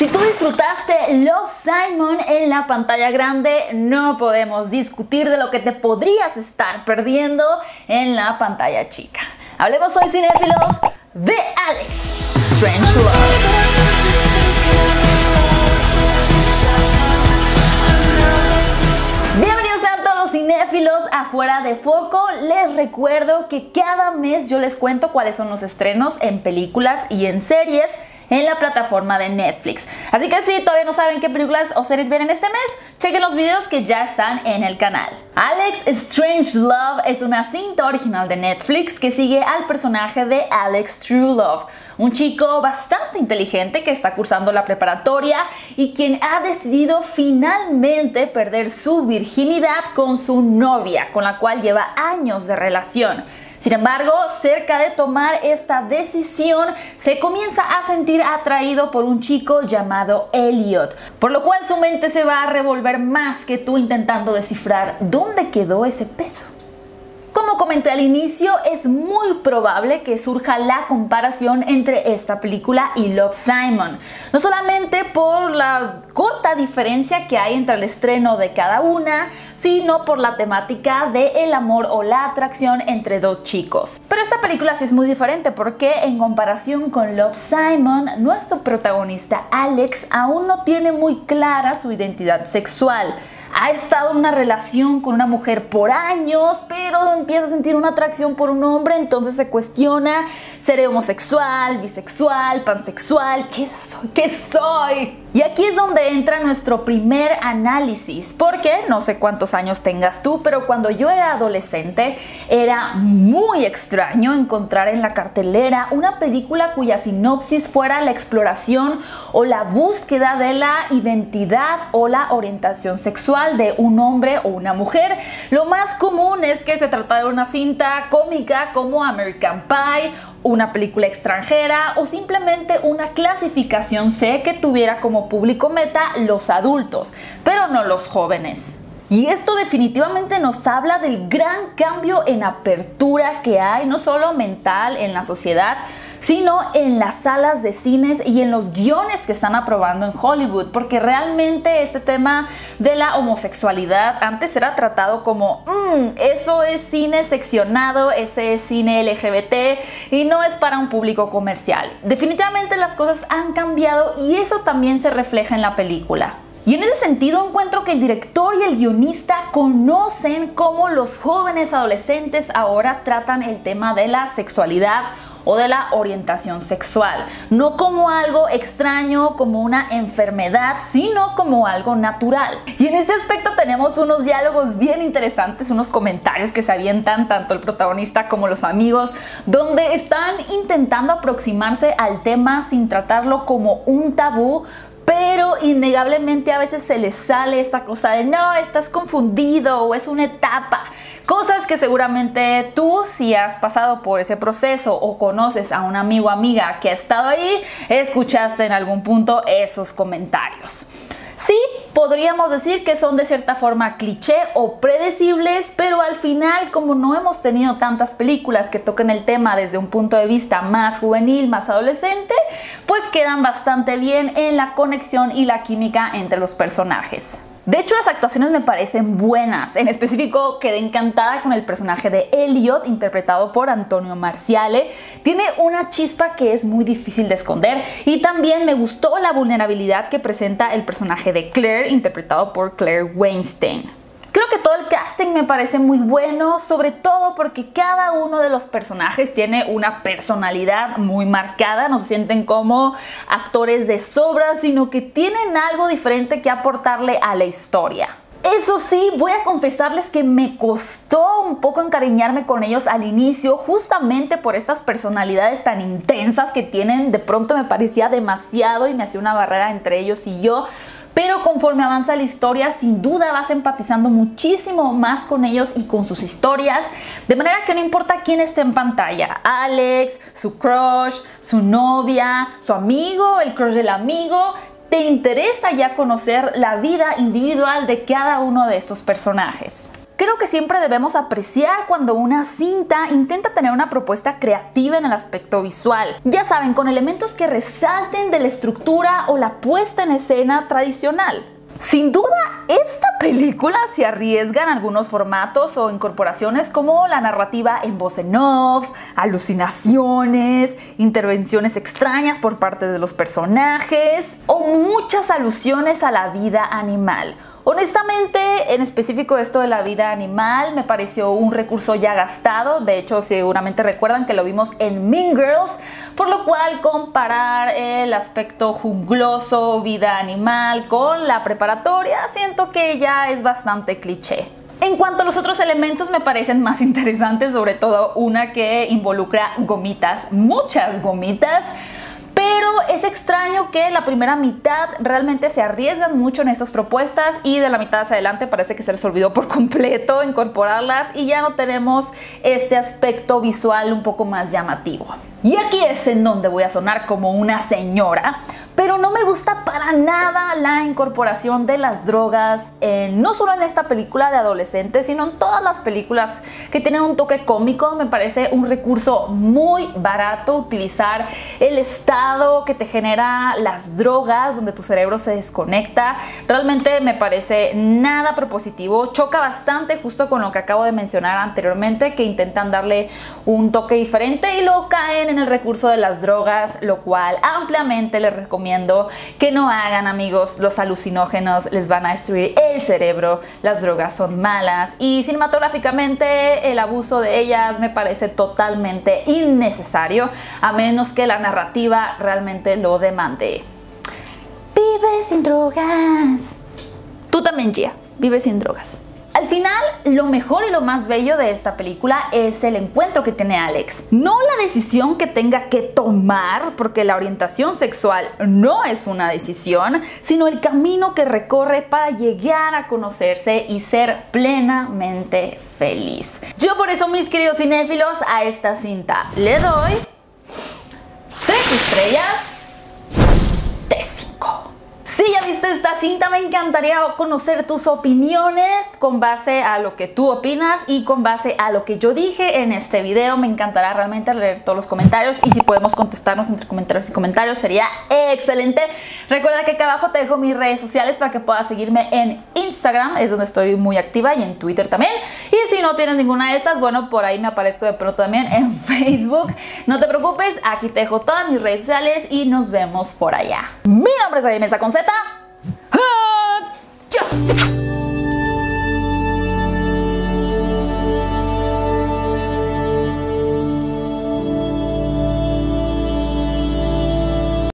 Si tú disfrutaste Love, Simon en la pantalla grande, no podemos discutir de lo que te podrías estar perdiendo en la pantalla chica. Hablemos hoy, cinéfilos, de Alex Strangelove. Bienvenidos a todos los cinéfilos a Fuera de Foco. Les recuerdo que cada mes yo les cuento cuáles son los estrenos en películas y en series en la plataforma de Netflix. Así que si todavía no saben qué películas o series vienen este mes, chequen los videos que ya están en el canal. Alex Strangelove es una cinta original de Netflix que sigue al personaje de Alex Truelove, un chico bastante inteligente que está cursando la preparatoria y quien ha decidido finalmente perder su virginidad con su novia, con la cual lleva años de relación. Sin embargo, cerca de tomar esta decisión, se comienza a sentir atraído por un chico llamado Elliot, por lo cual su mente se va a revolver más que tú intentando descifrar dónde quedó ese peso. Como comenté al inicio, es muy probable que surja la comparación entre esta película y Love, Simon. No solamente por la corta diferencia que hay entre el estreno de cada una, sino por la temática del amor o la atracción entre dos chicos. Pero esta película sí es muy diferente porque en comparación con Love, Simon, nuestro protagonista Alex aún no tiene muy clara su identidad sexual. Ha estado en una relación con una mujer por años, pero empieza a sentir una atracción por un hombre, entonces se cuestiona: ¿seré homosexual, bisexual, pansexual? ¿Qué soy? ¿Qué soy? Y aquí es donde entra nuestro primer análisis, porque no sé cuántos años tengas tú, pero cuando yo era adolescente era muy extraño encontrar en la cartelera una película cuya sinopsis fuera la exploración o la búsqueda de la identidad o la orientación sexual de un hombre o una mujer. Lo más común es que se trata de una cinta cómica como American Pie, una película extranjera o simplemente una clasificación C que tuviera como público meta los adultos, pero no los jóvenes. Y esto definitivamente nos habla del gran cambio en apertura que hay, no solo mental en la sociedad, sino en las salas de cines y en los guiones que están aprobando en Hollywood, porque realmente este tema de la homosexualidad antes era tratado como eso es cine seccionado, ese es cine LGBT y no es para un público comercial. Definitivamente las cosas han cambiado y eso también se refleja en la película. Y en ese sentido encuentro que el director y el guionista conocen cómo los jóvenes adolescentes ahora tratan el tema de la sexualidad o de la orientación sexual, no como algo extraño, como una enfermedad, sino como algo natural. Y en este aspecto tenemos unos diálogos bien interesantes, unos comentarios que se avientan tanto el protagonista como los amigos, donde están intentando aproximarse al tema sin tratarlo como un tabú, pero innegablemente a veces se les sale esta cosa de no, estás confundido o es una etapa. Cosas que seguramente tú, si has pasado por ese proceso o conoces a un amigo o amiga que ha estado ahí, escuchaste en algún punto esos comentarios. Sí, podríamos decir que son de cierta forma cliché o predecibles, pero al final, como no hemos tenido tantas películas que toquen el tema desde un punto de vista más juvenil, más adolescente, pues quedan bastante bien en la conexión y la química entre los personajes. De hecho, las actuaciones me parecen buenas. En específico, quedé encantada con el personaje de Elliot, interpretado por Antonio Marciale. Tiene una chispa que es muy difícil de esconder y también me gustó la vulnerabilidad que presenta el personaje de Claire, interpretado por Claire Weinstein. Creo que todo el casting me parece muy bueno, sobre todo porque cada uno de los personajes tiene una personalidad muy marcada, no se sienten como actores de sobra, sino que tienen algo diferente que aportarle a la historia. Eso sí, voy a confesarles que me costó un poco encariñarme con ellos al inicio, justamente por estas personalidades tan intensas que tienen. De pronto me parecía demasiado y me hacía una barrera entre ellos y yo. Pero conforme avanza la historia, sin duda vas empatizando muchísimo más con ellos y con sus historias, de manera que no importa quién esté en pantalla, Alex, su crush, su novia, su amigo, el crush del amigo, te interesa ya conocer la vida individual de cada uno de estos personajes. Creo que siempre debemos apreciar cuando una cinta intenta tener una propuesta creativa en el aspecto visual. Ya saben, con elementos que resalten de la estructura o la puesta en escena tradicional. Sin duda, esta película se arriesga en algunos formatos o incorporaciones como la narrativa en voz en off, alucinaciones, intervenciones extrañas por parte de los personajes o muchas alusiones a la vida animal. Honestamente, en específico esto de la vida animal me pareció un recurso ya gastado. De hecho, seguramente recuerdan que lo vimos en Mean Girls, por lo cual comparar el aspecto jungloso, vida animal, con la preparatoria, siento que ya es bastante cliché. En cuanto a los otros elementos, me parecen más interesantes, sobre todo una que involucra gomitas, muchas gomitas. Pero es extraño que la primera mitad realmente se arriesgan mucho en estas propuestas y de la mitad hacia adelante parece que se les olvidó por completo incorporarlas y ya no tenemos este aspecto visual un poco más llamativo. Y aquí es en donde voy a sonar como una señora, pero no me gusta para nada la incorporación de las drogas, no solo en esta película de adolescentes, sino en todas las películas que tienen un toque cómico. Me parece un recurso muy barato utilizar el estado que te genera las drogas, donde tu cerebro se desconecta. Realmente me parece nada propositivo, choca bastante justo con lo que acabo de mencionar anteriormente, que intentan darle un toque diferente y luego caen en el recurso de las drogas, lo cual ampliamente les recomiendo que no hagan, amigos. Los alucinógenos les van a destruir el cerebro, las drogas son malas y cinematográficamente el abuso de ellas me parece totalmente innecesario, a menos que la narrativa realmente lo demande. Vive sin drogas. Tú también, Gia, vive sin drogas. Al final, lo mejor y lo más bello de esta película es el encuentro que tiene Alex. No la decisión que tenga que tomar, porque la orientación sexual no es una decisión, sino el camino que recorre para llegar a conocerse y ser plenamente feliz. Yo por eso, mis queridos cinéfilos, a esta cinta le doy 3 estrellas de 5. Si ya viste esta cinta, me encantaría conocer tus opiniones con base a lo que tú opinas y con base a lo que yo dije en este video. Me encantará realmente leer todos los comentarios y si podemos contestarnos entre comentarios y comentarios sería excelente. Recuerda que acá abajo te dejo mis redes sociales para que puedas seguirme en Instagram, es donde estoy muy activa, y en Twitter también. Y si no tienes ninguna de estas, bueno, por ahí me aparezco de pronto también en Facebook. No te preocupes, aquí te dejo todas mis redes sociales y nos vemos por allá. Mi nombre es Ariel Mesa con Z. ¡Adiós!